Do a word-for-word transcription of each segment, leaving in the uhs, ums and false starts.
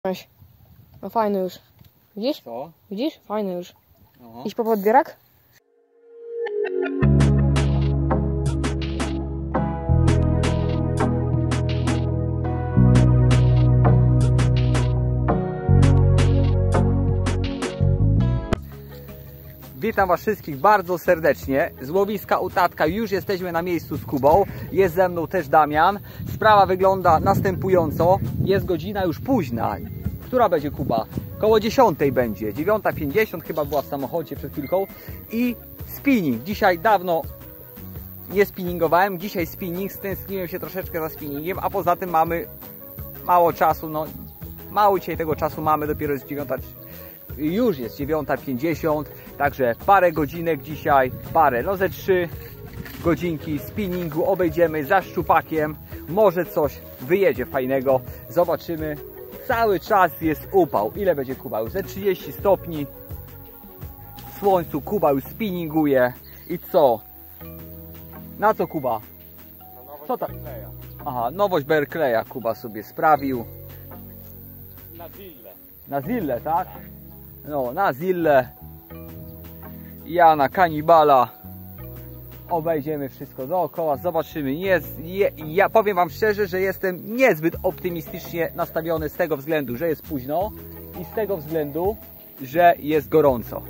Weź. No fajny już. Widzisz? Co? Widzisz? Fajny już. No. Idź po podbierak? Witam Was wszystkich bardzo serdecznie. Z łowiska u tatka już jesteśmy na miejscu z Kubą. Jest ze mną też Damian. Sprawa wygląda następująco. Jest godzina już późna. Która będzie, Kuba? Koło dziesiątej będzie. dziewiąta pięćdziesiąt chyba była w samochodzie przed chwilką. I spinning. Dzisiaj dawno nie spinningowałem. Dzisiaj spinning. Stęskniłem się troszeczkę za spinningiem. A poza tym mamy mało czasu. No, mało dzisiaj tego czasu mamy. Dopiero jest dziewiąta. Już jest dziewiąta pięćdziesiąt, także parę godzinek dzisiaj, parę, no ze trzy godzinki spinningu obejdziemy za szczupakiem, może coś wyjedzie fajnego, zobaczymy. Cały czas jest upał. Ile będzie, Kuba? Już ze trzydzieści stopni w słońcu. Kuba już spinninguje. I co? Na co, Kuba? Co tam? Aha, nowość Berkeleya Kuba sobie sprawił. Na Zillę. Na Zillę, tak? No, na Zillę. Ja na Kanibala. Obejdziemy wszystko dookoła, zobaczymy. Jest, je, ja powiem Wam szczerze, że jestem niezbyt optymistycznie nastawiony z tego względu, że jest późno i z tego względu, że jest gorąco.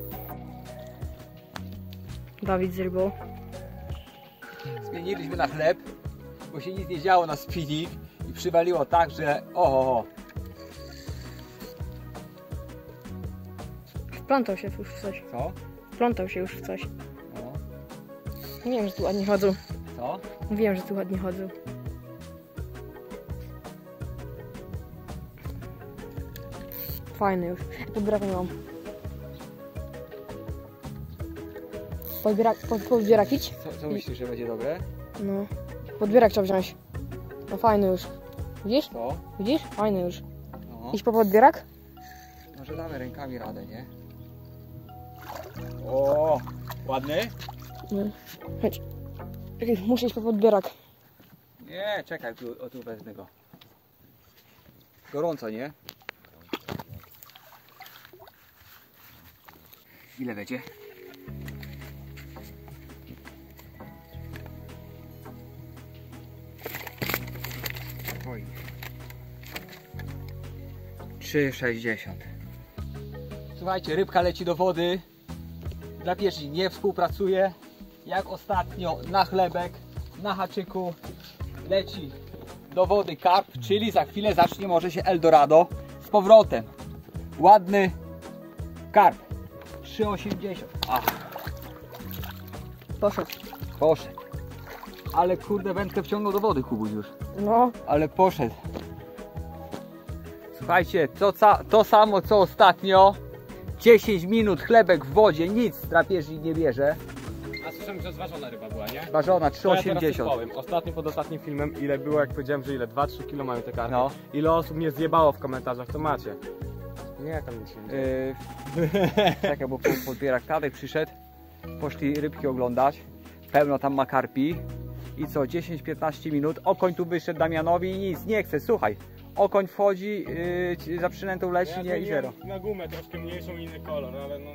Dawid z rybą. Zmieniliśmy na chleb, bo się nic nie działo na spinning i przywaliło tak, że o, o, o. Wplątał się już w coś. Co? Wplątał się już w coś. No. Wiem, że tu ładnie chodzą. Co? Wiem, że tu ładnie chodzą. Fajny już. Podbierak nie mam. Podbierak, pod, podbierak idź? Co, co myślisz, że będzie dobre? No. Podbierak trzeba wziąć. No fajny już. Widzisz? Co? Widzisz? Fajny już. No. Idź po podbierak? Może damy rękami radę, nie? O, ładny? No. Chodź. Czekaj, muszę iść po podbierak. Nie, czekaj, tu, o, tu wezmę go. Gorąco, nie? Ile będzie? Oj. trzy sześćdziesiąt. Słuchajcie, rybka leci do wody. Drapieżnik nie współpracuje. Jak ostatnio na chlebek, na haczyku leci do wody karp, czyli za chwilę zacznie może się Eldorado z powrotem. Ładny karp. trzy osiemdziesiąt. Ach. Poszedł. Poszedł. Ale kurde, wędkę wciągnął do wody, Kubuś już. No. Ale poszedł. Słuchajcie, to, to samo co ostatnio. dziesięć minut chlebek w wodzie, nic drapieżnik nie bierze. A słyszałem, że zważona ryba była, nie? Ważona trzy To ja teraz coś osiemdziesiąt. powiem. Ostatnio pod ostatnim filmem, ile było, jak powiedziałem, że ile? dwa trzy kilo mają te karty. No. Ile osób mnie zjebało w komentarzach, to macie. Nie, tam nic się nie dzieje. Yy, czekaj, bo podbierak Tadek przyszedł. Poszli rybki oglądać. Pełno tam ma karpi. I co, dziesięć piętnaście minut. Okoń tu wyszedł Damianowi i nic, nie chce, słuchaj. Okoń wchodzi, yy, za przynętą leci, Ja nie, i zero. na gumę troszkę mniejszą, inny kolor, ale no...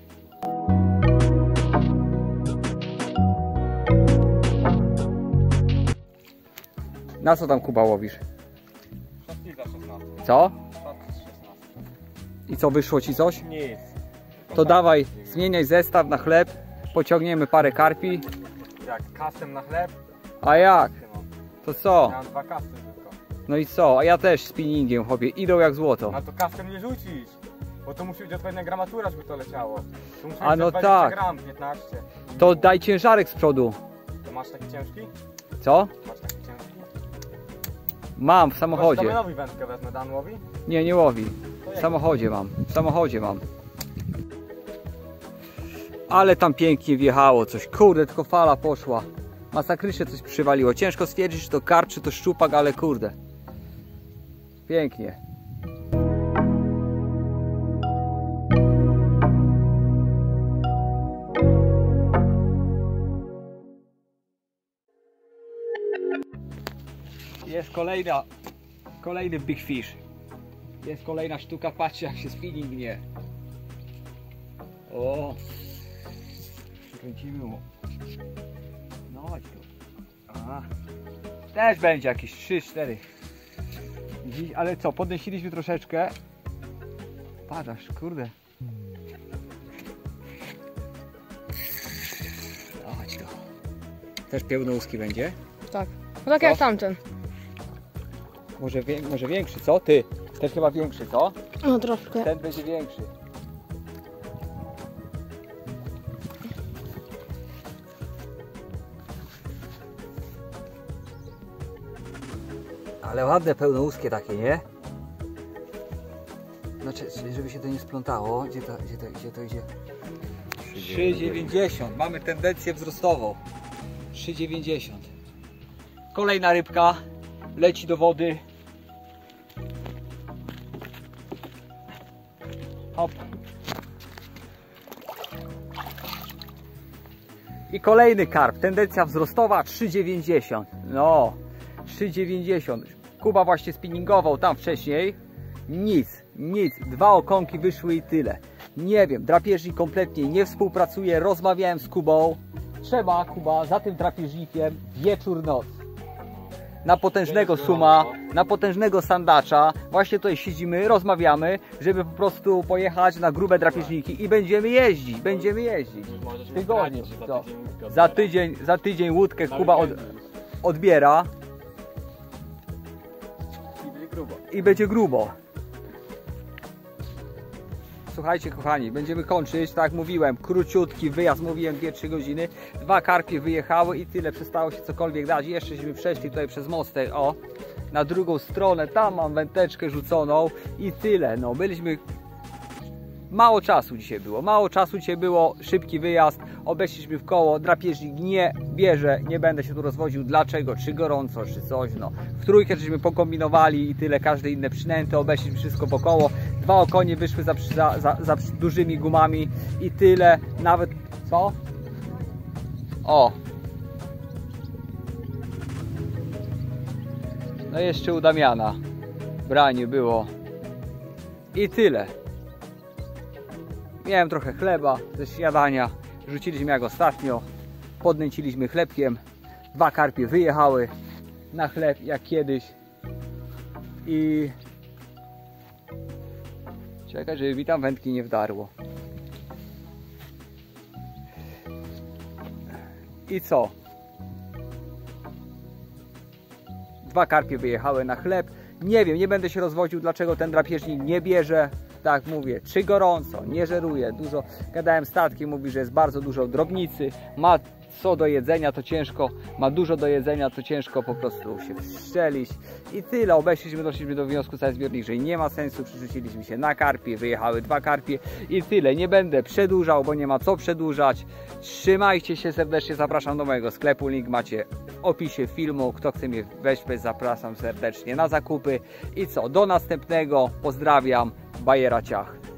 Na co tam, Kuba, łowisz? Szatnica szesnaście. Co? Szatnica szesnaście. I co, wyszło ci coś? Nic. To dawaj, zmieniaj zestaw na chleb. Pociągniemy parę karpi. Jak kasem na chleb? A jak? No. To co? Ja mam dwa kasy tylko. No i co? A ja też spinningiem, chłopie. Idą jak złoto. A to kasem nie rzucić. Bo to musi być odpowiednia gramatura, żeby to leciało. To musi A być no dwadzieścia tak. gram, piętnaście. To daj ciężarek z przodu. To masz taki ciężki? Co? Masz taki ciężki? Mam w samochodzie. Damianowi wędkę wezmę, Dan łowi? Nie, nie łowi. To W jak? samochodzie mam. W samochodzie mam. Ale tam pięknie wjechało coś. Kurde, tylko fala poszła. Masakrycznie coś przywaliło. Ciężko stwierdzić, czy to karp, czy to szczupak, ale kurde. Pięknie. Jest kolejna, kolejny big fish. Jest kolejna sztuka, patrzcie jak się spinning gnie. O! Kręcimy mu. No chodź tu. Aha. Też będzie jakieś trzy cztery. Dziś, ale co, podnieśliśmy troszeczkę. Padasz, kurde. No chodź tu. Też pełnouski będzie? Tak. No tak jak tamten. Może, wie, może większy, co? Ty? Też chyba większy, co? No troszkę. Ten będzie większy. Ale ładne, pełnouskie takie, nie? No, czyli żeby się to nie splątało. Gdzie to, gdzie to, gdzie to idzie? trzy dziewięćdziesiąt. Mamy tendencję wzrostową. trzy dziewięćdziesiąt. Kolejna rybka. Leci do wody. Hop. I kolejny karp. Tendencja wzrostowa trzy dziewięćdziesiąt. No. trzy dziewięćdziesiąt. Kuba właśnie spinningował tam wcześniej. Nic, nic. Dwa okonki wyszły i tyle. Nie wiem, drapieżnik kompletnie nie współpracuje. Rozmawiałem z Kubą. Trzeba, Kuba, za tym drapieżnikiem wieczór, noc. Na potężnego suma, na potężnego sandacza. Właśnie tutaj siedzimy, rozmawiamy, żeby po prostu pojechać na grube drapieżniki i będziemy jeździć, będziemy jeździć. Tygodnie. Co? Za tydzień, za tydzień łódkę Kuba od, odbiera. I będzie grubo. I będzie grubo. Słuchajcie kochani, będziemy kończyć, tak jak mówiłem, króciutki wyjazd, mówiłem dwie trzy godziny. Dwa karpie wyjechały i tyle, przestało się cokolwiek dać. Jeszcześmy przeszli tutaj przez mostek, o, na drugą stronę, tam mam wędeczkę rzuconą i tyle. No, byliśmy... Mało czasu dzisiaj było, mało czasu dzisiaj było, szybki wyjazd, obeszliśmy w koło, drapieżnik nie bierze, nie będę się tu rozwodził dlaczego, czy gorąco, czy coś, no. W trójkę żeśmy pokombinowali i tyle, każde inne przynęty, obeszliśmy wszystko po koło, dwa okonie wyszły za, za, za, za dużymi gumami i tyle, nawet, co? O! No jeszcze u Damiana w braniu było i tyle. Miałem trochę chleba ze śniadania, rzuciliśmy jak ostatnio, podnęciliśmy chlebkiem, dwa karpie wyjechały na chleb jak kiedyś i czekaj, żeby mi tam wędki nie wdarło. I co? Dwa karpie wyjechały na chleb, nie wiem, nie będę się rozwodził dlaczego ten drapieżnik nie bierze. Tak mówię, czy gorąco, nie żeruje, dużo, gadałem z tatkiem, mówi, że jest bardzo dużo drobnicy, ma co do jedzenia, to ciężko, ma dużo do jedzenia, to ciężko po prostu się wstrzelić i tyle, obeszliśmy, doszliśmy do wniosku cały zbiornik, że nie ma sensu, przerzuciliśmy się na karpie, wyjechały dwa karpie i tyle, nie będę przedłużał, bo nie ma co przedłużać, trzymajcie się serdecznie, zapraszam do mojego sklepu, link macie w opisie filmu, kto chce mnie wesprzeć, zapraszam serdecznie na zakupy i co, do następnego, pozdrawiam, Bajera Ciach.